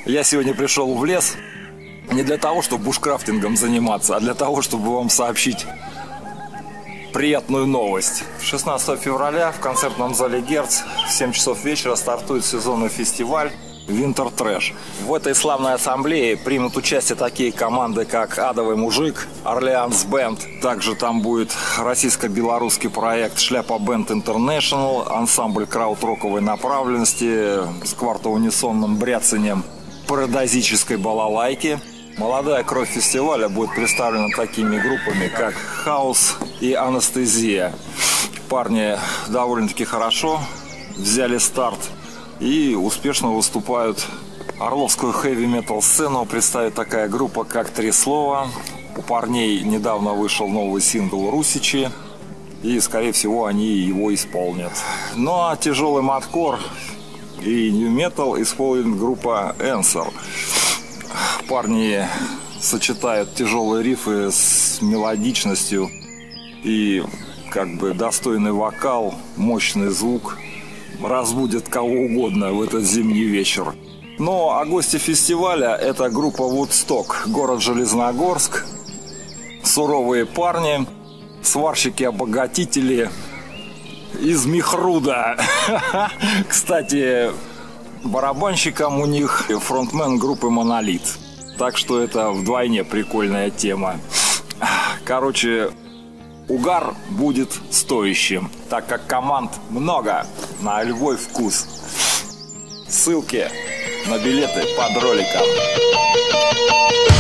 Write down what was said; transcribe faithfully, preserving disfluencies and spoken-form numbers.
Я сегодня пришел в лес не для того, чтобы бушкрафтингом заниматься, а для того, чтобы вам сообщить приятную новость. шестнадцатого февраля в концертном зале Герц в семь часов вечера стартует сезонный фестиваль Winter Trash. В этой славной ассамблее примут участие такие команды, как Адовый Мужик, Орлеанс Бенд. Также там будет российско-белорусский проект Шляпа Бенд Интернешнл, ансамбль краудроковой направленности с квартоунисонным бряцанием парадозической балалайки. Молодая кровь фестиваля будет представлена такими группами, как Хаус и Анестезия. Парни довольно-таки хорошо взяли старт и успешно выступают. Орловскую хэви-метал сцену представит такая группа, как Три Слова. У парней недавно вышел новый сингл «Русичи», и, скорее всего, они его исполнят. Ну а тяжелый маткор и нью-метал исполнит группа Answer. Парни сочетают тяжелые рифы с мелодичностью и как бы достойный вокал, мощный звук разбудит кого угодно в этот зимний вечер. Ну а гости фестиваля — это группа Woodstock, город Железногорск. Суровые парни, сварщики-обогатители из Михруда. Кстати, барабанщиком у них фронтмен группы Монолит. Так что это вдвойне прикольная тема. Короче, угар будет стоящим, так как команд много на любой вкус. Ссылки на билеты под роликом.